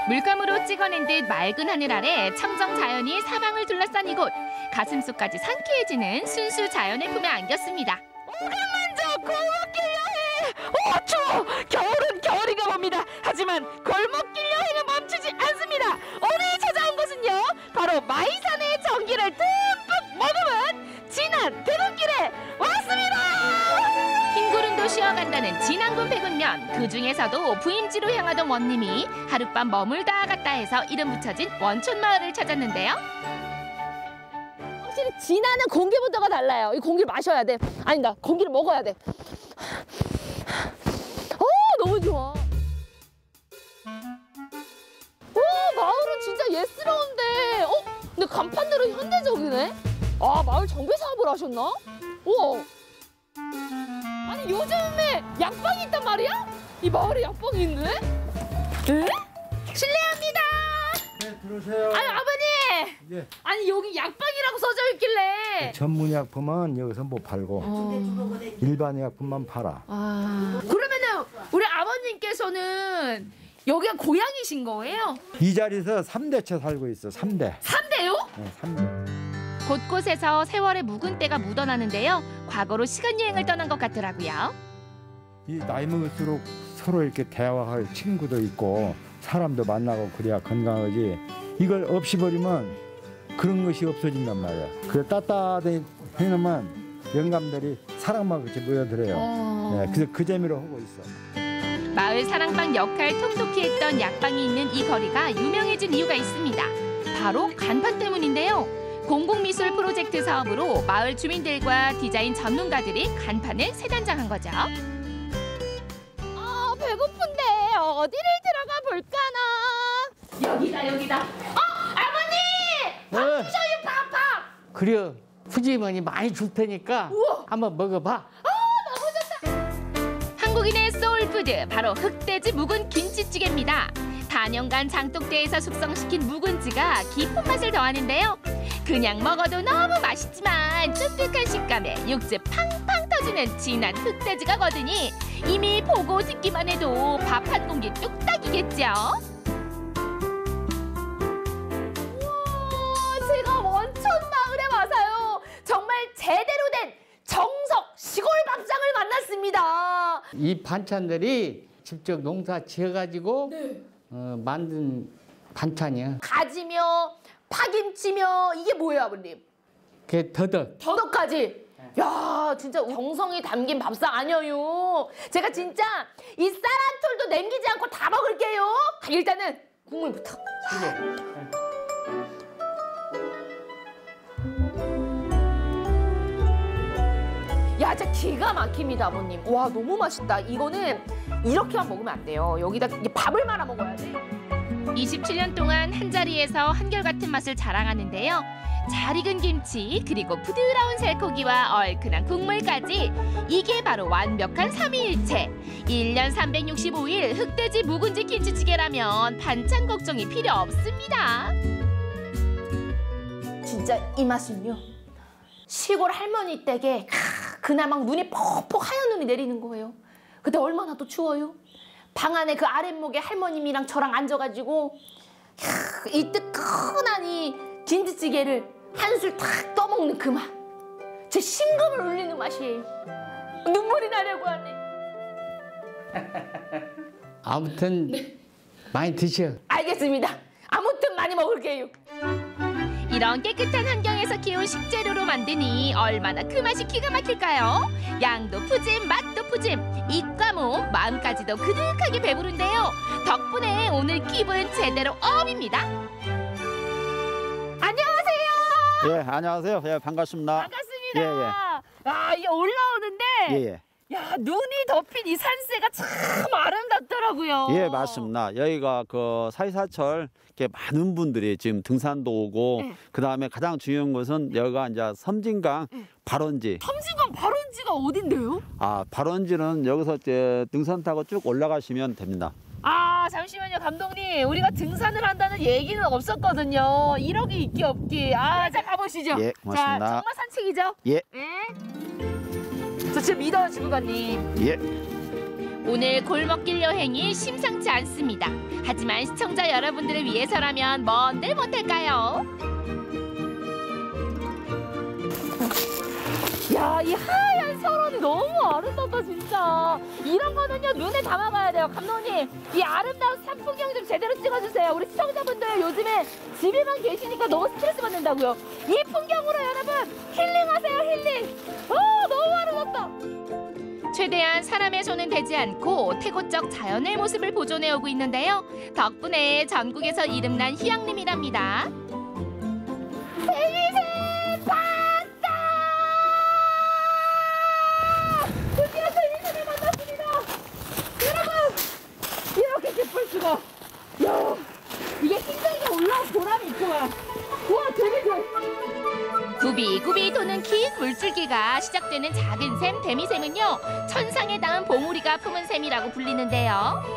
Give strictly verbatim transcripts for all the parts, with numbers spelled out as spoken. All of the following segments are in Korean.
물감으로 찍어낸 듯 맑은 하늘 아래 청정 자연이 사방을 둘러싼 이곳. 가슴속까지 상쾌해지는 순수 자연의 품에 안겼습니다. 오랜만 저 골목길 여행! 오, 추워! 겨울은 겨울인가 봅니다. 하지만 골목길 여행은 멈추지 않습니다. 오늘 찾아온 곳은요, 바로 마이산의 전기를 듬뿍 머금은 진안 대동길에 왔습니다. 흰구름도 쉬어간다는 진안군 백운면. 그중에서도 부임지로 향하던 원님이 하룻밤 머물다 갔다 해서 이름 붙여진 원촌마을을 찾았는데요. 확실히 진안은 공기부터가 달라요. 이 공기를 마셔야 돼. 아니다, 공기를 먹어야 돼. 어, 너무 좋아. 오, 마을은 진짜 예스러운데. 어? 근데 간판대로 현대적이네? 아, 마을 정비 사업을 하셨나? 우와. 아니, 요즘에 약방이 있단 말이야? 이 마을에 약방이 있네? 에? 실례합니다. 네, 들어오세요. 아니, 아버님! 예. 아니, 여기 약방이라고 써져 있길래. 전문 약품은 여기서 못 팔고 어... 일반 약품만 팔아. 아... 그러면은 우리 아버님께서는 여기가 고향이신 거예요? 이 자리에서 삼 대째 살고 있어. 삼 대. 삼 대요? 네, 삼 대. 곳곳에서 세월의 묵은 때가 묻어나는데요. 과거로 시간여행을 떠난 것 같더라고요. 이 나이 먹을수록 서로 이렇게 대화할 친구도 있고 사람도 만나고 그래야 건강하지. 이걸 없이 버리면 그런 것이 없어진단 말이야. 그 따뜻하게 해놓으면 영감들이 사랑만 같이 모여들어요. 어... 네, 그래서 그 재미로 하고 있어. 마을 사랑방 역할 톡톡히 했던 약방이 있는 이 거리가 유명해진 이유가 있습니다. 바로 간판 때문인데요. 공공미술 프로젝트 사업으로 마을 주민들과 디자인 전문가들이 간판을 세단장한 거죠. 아, 배고픈데 어디를 들어가 볼까나? 여기다, 여기다. 어, 아버님! 밥 네. 주셔요, 밥, 밥! 그래요. 후지머니 많이 줄 테니까 우와. 한번 먹어봐. 아, 너무 좋다. 한국인의 소울푸드, 바로 흑돼지 묵은 김치찌개입니다. 단연간 장독대에서 숙성시킨 묵은지가 깊은 맛을 더하는데요. 그냥 먹어도 너무 맛있지만 쫀득한 식감에 육즙 팡팡 터지는 진한 흑돼지가 거드니 이미 보고 듣기만 해도 밥 한 공기 뚝딱이겠죠. 우와, 제가 원천 마을에 와서요, 정말 제대로 된 정석 시골 밥상을 만났습니다. 이 반찬들이 직접 농사 지어가지고 네. 어, 만든 반찬이야. 가지며 파김치며 이게 뭐예요, 아버님? 그게 더덕. 더덕까지. 야, 진짜 정성이 담긴 밥상 아니에요. 제가 진짜 이 쌀 한 톨도 남기지 않고 다 먹을게요. 일단은 국물부터. 야, 진짜 기가 막힙니다, 아버님. 와, 너무 맛있다. 이거는 이렇게만 먹으면 안 돼요. 여기다 이게 밥을 말아 먹어야 돼. 이십칠 년 동안 한자리에서 한결같은 맛을 자랑하는데요. 잘 익은 김치, 그리고 부드러운 살코기와 얼큰한 국물까지. 이게 바로 완벽한 삼위일체. 일 년 삼백육십오 일 흑돼지 묵은지 김치찌개라면 반찬 걱정이 필요 없습니다. 진짜 이 맛은요, 시골 할머니 댁에 그날 막 눈이 퍽퍽 하얀 눈이 내리는 거예요. 그때 얼마나 또 추워요. 방 안에 그 아랫목에 할머님이랑 저랑 앉아가지고 이 뜨끈한 이 김치찌개를 한술 탁 떠먹는 그 맛. 제 심금을 울리는 맛이에요. 눈물이 나려고 하네. 아무튼 많이 드셔. 알겠습니다. 아무튼 많이 먹을게요. 이런 깨끗한 환경에서 키운 식재료로 만드니 얼마나 그 맛이 기가 막힐까요? 양도 푸짐, 맛도 푸짐, 입과 몸, 마음까지도 그득하게 배부른데요. 덕분에 오늘 기분 제대로 업입니다. 안녕하세요. 예, 안녕하세요. 예, 반갑습니다. 반갑습니다. 예, 예. 아, 이게 올라오는데 예, 예. 야, 눈이 덮인 이 산세가 참 아름답더라고요. 예, 맞습니다. 여기가 그 사시사철 이렇게 많은 분들이 지금 등산도 오고, 네. 그 다음에 가장 중요한 것은 여기가 이제 섬진강 네. 발원지. 섬진강 발원지가 어딘데요? 아, 발원지는 여기서 이제 등산 타고 쭉 올라가시면 됩니다. 아, 잠시만요, 감독님. 우리가 등산을 한다는 얘기는 없었거든요. 이러기 있기 없기. 아, 자, 가보시죠. 예, 고맙습니다. 자, 정말 산책이죠? 예. 네. 저 진짜 믿어요, 지구관님. 예. 오늘 골목길 여행이 심상치 않습니다. 하지만 시청자 여러분들을 위해서라면 뭔들 못할까요? 야, 이 하얀 설원이 너무 아름답다 진짜. 이런 거는요 눈에 담아가야 돼요. 감독님, 이 아름다운 산풍경 좀 제대로 찍어주세요. 우리 시청자분들 요즘에 집에만 계시니까 너무 스트레스 받는다고요. 이 풍경으로 여러분 힐링하세요, 힐링. 아, 너무 아름답다. 최대한 사람의 손은 대지 않고 태고적 자연의 모습을 보존해오고 있는데요. 덕분에 전국에서 이름난 휴양림이랍니다. 데미새 봤다! 드디어 데미새를 만났습니다. 여러분, 이렇게 기쁠 수가. 야, 이게 힘들게 올라온 보람이 있구만. 우와, 데미새. 구비구비 도는 긴 물줄기가 시작되는 작은 샘 데미샘은요, 천상에 닿은 봉우리가 품은 샘이라고 불리는데요.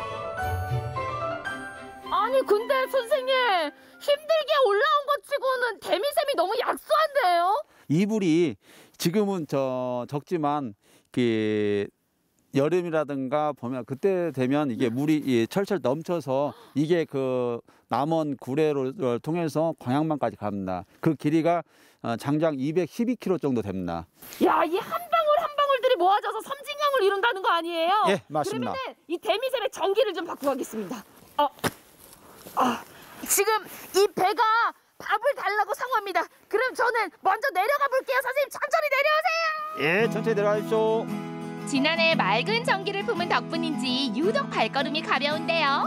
아니 근데 선생님, 힘들게 올라온 것 치고는 데미샘이 너무 약소한데요? 이불이 지금은 저 적지만 그 여름이라든가 보면 그때 되면 이게 물이 예, 철철 넘쳐서 이게 그 남원 구례를 통해서 광양만까지 갑니다. 그 길이가 어, 장장 이백십이 킬로미터 정도 됩니다. 야, 이 한 방울 한 방울들이 모아져서 섬진강을 이룬다는 거 아니에요? 예, 맞습니다. 그러면은 이 데미샘의 전기를 좀 받고 가겠습니다. 어, 아, 지금 이 배가 밥을 달라고 상호합니다. 그럼 저는 먼저 내려가 볼게요. 선생님, 천천히 내려오세요. 예, 천천히 내려가십시오. 지난해 맑은 전기를 품은 덕분인지 유독 발걸음이 가벼운데요.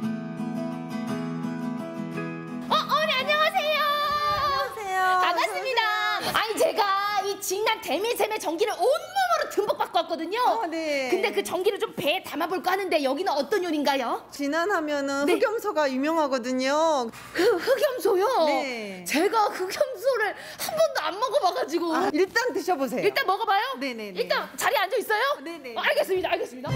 어, 어머니 안녕하세요. 안녕하세요. 반갑습니다. 아니 제가 이 진난 데미샘의 전기를 온몸으로 듬뿍 받고 왔거든요. 어, 네. 근데 그 전기를 좀 배에 담아볼까 하는데 여기는 어떤 요리인가요? 진안하면은 네. 흑염소가 유명하거든요. 그 흑염소요? 네. 제가 흑염소를 한 번도 안 먹어봐가지고. 아, 일단 드셔보세요. 일단 먹어봐요? 네네네. 일단 자리에 앉아 있어요? 네네. 어, 알겠습니다, 알겠습니다.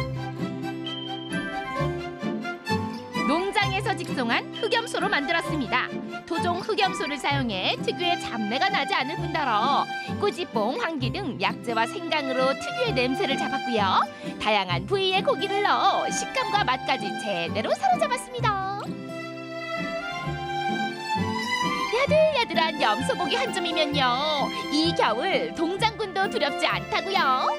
농장에서 직송한 흑염소로 만들었습니다. 토종 흑염소를 사용해 특유의 잡내가 나지 않을 뿐더러 꾸지뽕, 황기 등 약재와 생강으로 특유의 냄새를 잡았고요. 다양한 부위의 고기를 넣어 식감과 맛까지 제대로 사로잡았습니다. 야들야들한 염소고기 한 점이면요, 이 겨울 동장군도 두렵지 않다고요.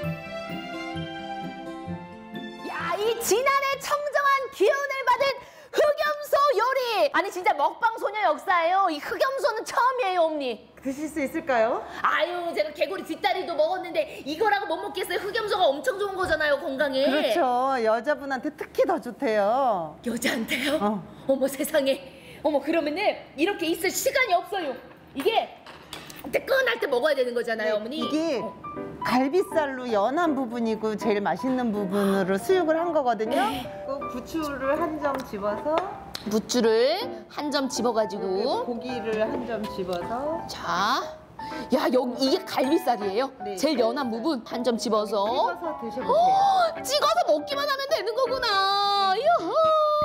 야, 이 지난해 청정한 기운을 받은 흑염소 요리! 아니 진짜 먹방 소녀 역사예요. 이 흑염소는 처음이에요, 언니. 드실 수 있을까요? 아유, 제가 개구리 뒷다리도 먹었는데 이거라고 못 먹겠어요. 흑염소가 엄청 좋은 거잖아요, 건강에. 그렇죠. 여자분한테 특히 더 좋대요. 여자한테요? 어. 어머 세상에. 어머, 그러면은 이렇게 있을 시간이 없어요. 이게 뜨끈할 때 먹어야 되는 거잖아요, 어머니. 이게 어. 갈비살로 연한 부분이고 제일 맛있는 부분으로 수육을 한 거거든요. 네. 그 부추를 한 점 집어서 부추를 한 점 집어가지고. 고기를 한 점 집어서 자, 야, 여기 이게 갈비살이에요. 네, 제일 연한 부분 한 점 집어서. 찍어서 드셔보세요. 어, 찍어서 먹기만 하면 되는 거구나. 유후.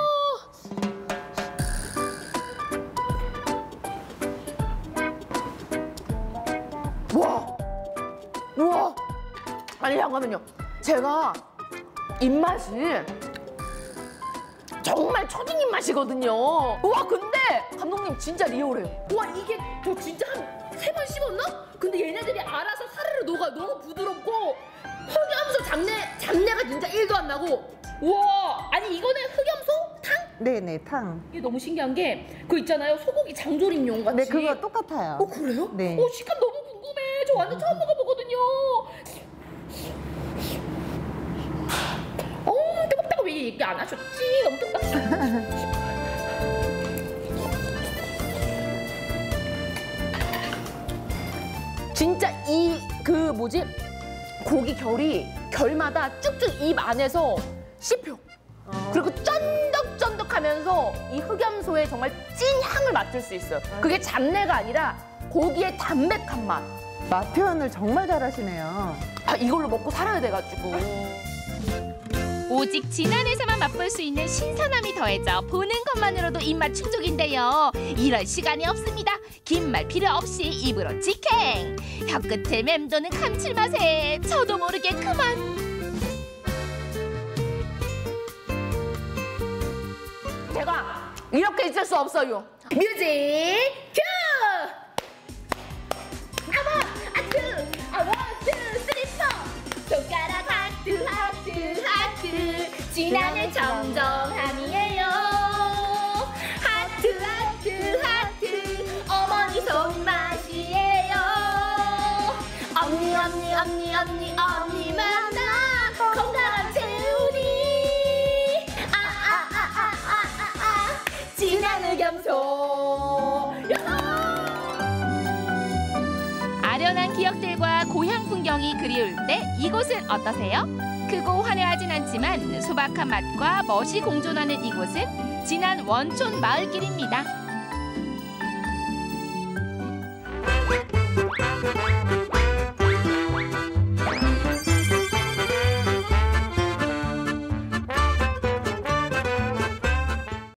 와, 우와. 아니 잠깐만요. 제가 입맛이 정말 초딩 입맛이거든요. 우와, 근데 감독님 진짜 리얼해요. 우와, 이게 저 진짜 한 세 번 씹었나? 근데 얘네들이 알아서 사르르 녹아. 너무 부드럽고 흑염소 잡내, 잡내가 진짜 일도 안 나고. 우와, 아니 이거는 흑염소 탕? 네네, 탕. 이게 너무 신기한 게 그거 있잖아요, 소고기 장조림용 같이. 네, 그거 똑같아요. 어, 그래요? 네. 어, 식감 너무 궁금해. 저 완전 처음 먹어보거든요. 어, 뜨겁다고 왜 얘기 안 하셨지? 너무 뜨겁다. 진짜 이 그 뭐지? 고기 결이 결마다 쭉쭉 입 안에서 씹혀. 어. 그리고 쫀득쫀득하면서 이 흑염소의 정말 찐 향을 맡을 수 있어요. 그게 잡내가 아니라 고기의 담백한 맛. 맛 표현을 정말 잘하시네요. 아, 이걸로 먹고 살아야 돼가지고. 오직 진안에서만 맛볼 수 있는 신선함이 더해져 보는 것만으로도 입맛 충족인데요. 이럴 시간이 없습니다. 긴 말 필요 없이 입으로 직행. 혀끝을 맴도는 감칠맛에 저도 모르게 그만. 이렇게 있을 수 없어요. 뮤직 큐! 아원, 아투, 아원, 투, 쓰리, 포. 손가락 하트, 하트, 하트. 지난해 정정함이에요. 하트, 하트, 하트. 어머니 손맛이에요. 언니, 언니, 언니, 언니, 언니 만나 건강한 채우니. 아, 아, 아, 아, 아, 아, 아. 진한 의겸소. 아련한 기억들과 고향 풍경이 그리울 때 이곳은 어떠세요? 크고 화려하진 않지만 소박한 맛과 멋이 공존하는 이곳은 진안 원촌 마을길입니다.